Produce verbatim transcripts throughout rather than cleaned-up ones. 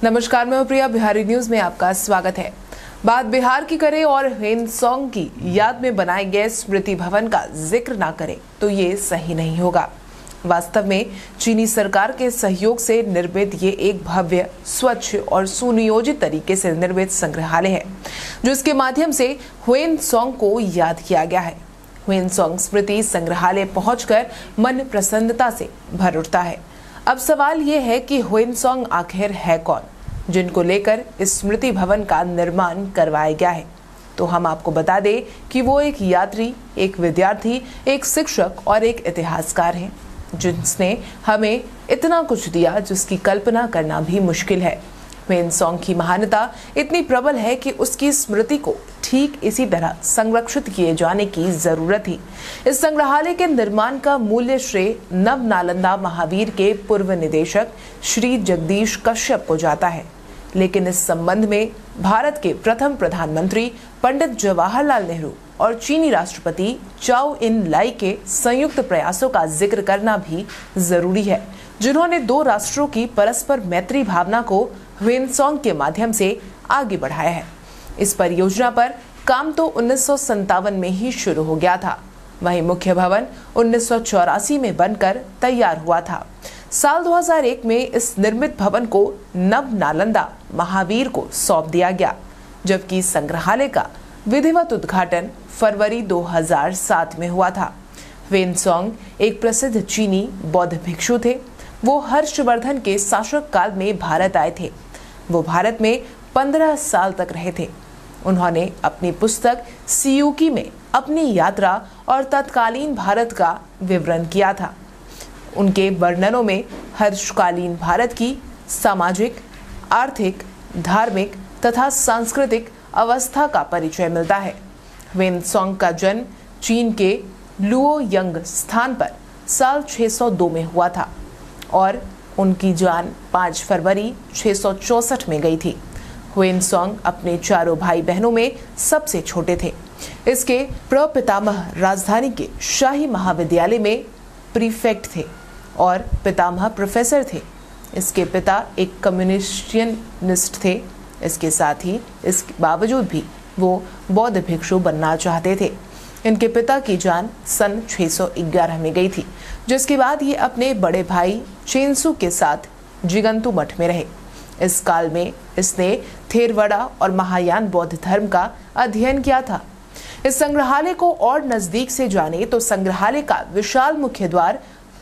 नमस्कार, मैं प्रिया, बिहारी न्यूज में आपका स्वागत है। बात बिहार की करें और ह्वेनसांग की याद में बनाए गए स्मृति भवन का जिक्र ना करें तो ये सही नहीं होगा। वास्तव में चीनी सरकार के सहयोग से निर्मित ये एक भव्य, स्वच्छ और सुनियोजित तरीके से निर्मित संग्रहालय है, जिसके माध्यम से ह्वेनसांग को याद किया गया है। ह्वेनसांग स्मृति संग्रहालय पहुंचकर मन प्रसन्नता से भर उठता है। अब सवाल ये है कि ह्वेनसांग आखिर है कौन, जिनको लेकर इस स्मृति भवन का निर्माण करवाया गया है। तो हम आपको बता दें कि वो एक यात्री, एक विद्यार्थी, एक शिक्षक और एक इतिहासकार हैं, जिसने हमें इतना कुछ दिया जिसकी कल्पना करना भी मुश्किल है। ह्वेनसांग की महानता इतनी प्रबल है कि उसकी स्मृति को ठीक इसी तरह संरक्षित किए जाने की जरूरत थी। इस संग्रहालय के निर्माण का मूल्य श्रेय नव नालंदा महावीर के पूर्व निदेशक श्री जगदीश कश्यप को जाता है। लेकिन इस संबंध में भारत के प्रथम प्रधानमंत्री पंडित जवाहरलाल नेहरू और चीनी राष्ट्रपति चाओ इन लाई के संयुक्त प्रयासों का जिक्र करना भी जरूरी है, जिन्होंने दो राष्ट्रों की परस्पर मैत्री भावना को ह्वेनसांग के माध्यम से आगे बढ़ाया है। इस परियोजना पर काम तो उन्नीस सौ सत्तावन में ही शुरू हो गया था। वहीं मुख्य भवन उन्नीस सौ चौरासी में बनकर तैयार हुआ था। साल दो हज़ार एक में इस निर्मित भवन को नव नालंदा महावीर को सौंप दिया गया, जबकि संग्रहालय का विधिवत उद्घाटन फरवरी दो हज़ार सात में हुआ था। ह्वेनसांग एक प्रसिद्ध चीनी बौद्ध भिक्षु थे। वो हर्षवर्धन के शासक काल में भारत आए थे। वो भारत में पंद्रह साल तक रहे थे। उन्होंने अपनी पुस्तक सियूकी में अपनी यात्रा और तत्कालीन भारत का विवरण किया था। उनके वर्णनों में हर्षकालीन भारत की सामाजिक, आर्थिक, धार्मिक तथा सांस्कृतिक अवस्था का परिचय मिलता है। ह्वेनसांग का जन्म चीन के लुओयंग स्थान पर साल छह सौ दो में हुआ था और उनकी जान पाँच फरवरी छह सौ चौसठ में गई थी। ह्वेनसांग अपने चारों भाई बहनों में सबसे छोटे थे। इसके प्रपितामह राजधानी के शाही महाविद्यालय में प्रीफेक्ट थे और पितामह प्रोफेसर थे। इसके पिता एक कम्युनिस्टियनिस्ट थे। इसके साथ ही इसके बावजूद भी वो बौद्ध भिक्षु बनना चाहते थे। इनके पिता की जान सन छह सौ ग्यारह में गई थी, जिसके बाद ये अपने बड़े भाई चेंसू के साथ जिगंतु मठ में रहे। इस काल में इसने थेरवड़ा और महायान बौद्ध धर्म का अध्ययन किया था। इस संग्रहालय को और नजदीक से जाने तो संग्रहालय का विशाल मुख्य द्वार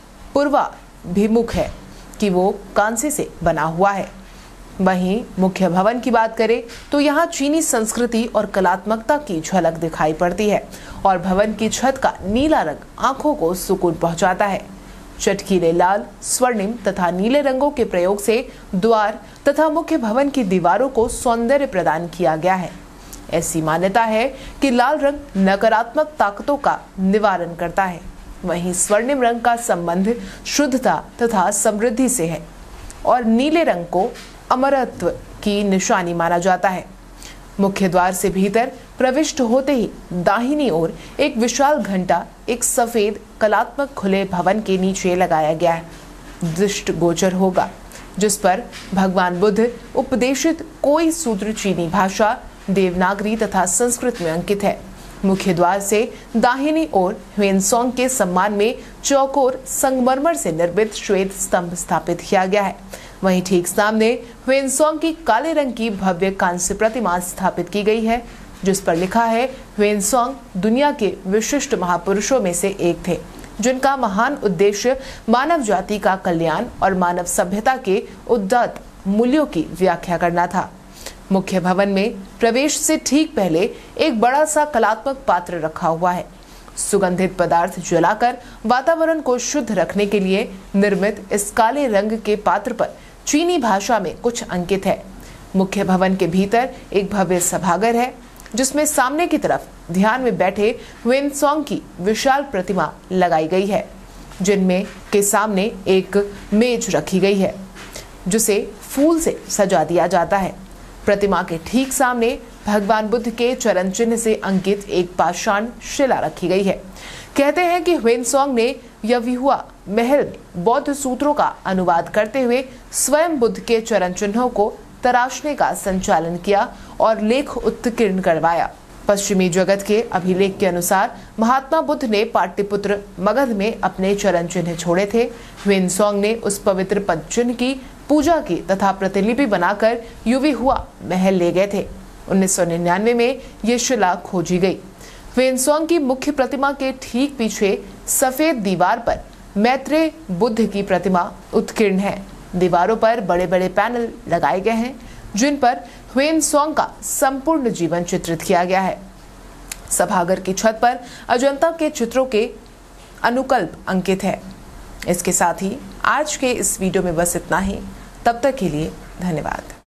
पूर्वाभिमुख है कि वो कांसे से बना हुआ है। वहीं मुख्य भवन की बात करें तो यहाँ चीनी संस्कृति और कलात्मकता की झलक दिखाई पड़ती है और भवन की छत का नीला रंग आंखों को सुकून पहुंचाता है। चटकीले लाल, स्वर्णिम तथा नीले रंगों के प्रयोग से द्वार तथा मुख्य भवन की दीवारों को सौंदर्य प्रदान किया गया है। ऐसी मान्यता है कि लाल रंग नकारात्मक ताकतों का निवारण करता है, वहीं स्वर्णिम रंग का संबंध शुद्धता तथा समृद्धि से है और नीले रंग को अमरत्व की निशानी माना जाता है। मुख्य द्वार से भीतर प्रविष्ट होते ही दाहिनी ओर एक विशाल घंटा एक सफेद कलात्मक खुले भवन के नीचे लगाया गया है। दृष्ट गोचर होगा, जिस पर भगवान बुद्ध उपदेशित कोई सूत्र चीनी भाषा, देवनागरी तथा संस्कृत में अंकित है। मुख्य द्वार से दाहिनी ओर ह्वेनसांग के सम्मान में चौकोर संगमरमर से निर्मित श्वेत स्तंभ स्थापित किया गया है। वहीं ठीक सामने ह्वेनसांग की काले रंग की भव्य कांस्य प्रतिमा स्थापित की गई है, जिस पर लिखा है ह्वेनसांग दुनिया के विशिष्ट महापुरुषों में से एक थे, जिनका महान उद्देश्य मानव जाति का कल्याण और मानव सभ्यता के उदात्त मूल्यों की व्याख्या करना था। मुख्य भवन में प्रवेश से ठीक पहले एक बड़ा सा कलात्मक पात्र रखा हुआ है। सुगंधित पदार्थ जलाकर वातावरण को शुद्ध रखने के लिए निर्मित इस काले रंग के पात्र पर चीनी भाषा में कुछ अंकित है। मुख्य भवन के भीतर एक भव्य सभागार है, जिसमें सामने की तरफ ध्यान में बैठे ह्वेनसांग की विशाल प्रतिमा लगाई गई है, जिनमें के सामने एक मेज रखी गई है, जिसे फूल से सजा दिया जाता है। प्रतिमा के ठीक सामने भगवान बुद्ध के चरण चिन्ह से अंकित एक पाषाण शिला रखी गई है। कहते हैं कि ह्वेनसांग ने यविहुआ महल में बौद्ध सूत्रों का अनुवाद करते हुए स्वयं बुद्ध के चरण चिन्हों को तराशने का संचालन किया और लेख उत्कीर्ण करवाया। पश्चिमी जगत के अभिलेख के अनुसार महात्मा बुद्ध ने पाटलिपुत्र मगध में अपने चरण चिन्ह छोड़े थे। ह्वेनसांग ने उस पवित्र पद चिन्ह की पूजा की तथा प्रतिलिपि बनाकर युवी हुआ महल ले गए थे। उन्नीस सौ निन्यानवे में ये शिला खोजी गई। ह्वेनसांग की मुख्य प्रतिमा के ठीक पीछे सफेद दीवार पर मैत्रेय बुद्ध की प्रतिमा उत्कीर्ण है। दीवारों पर बड़े बड़े पैनल लगाए गए हैं जिन पर ह्वेनसांग का संपूर्ण जीवन चित्रित किया गया है। सभागार की छत पर अजंता के चित्रों के अनुकल्प अंकित है। इसके साथ ही आज के इस वीडियो में बस इतना ही। तब तक के लिए धन्यवाद।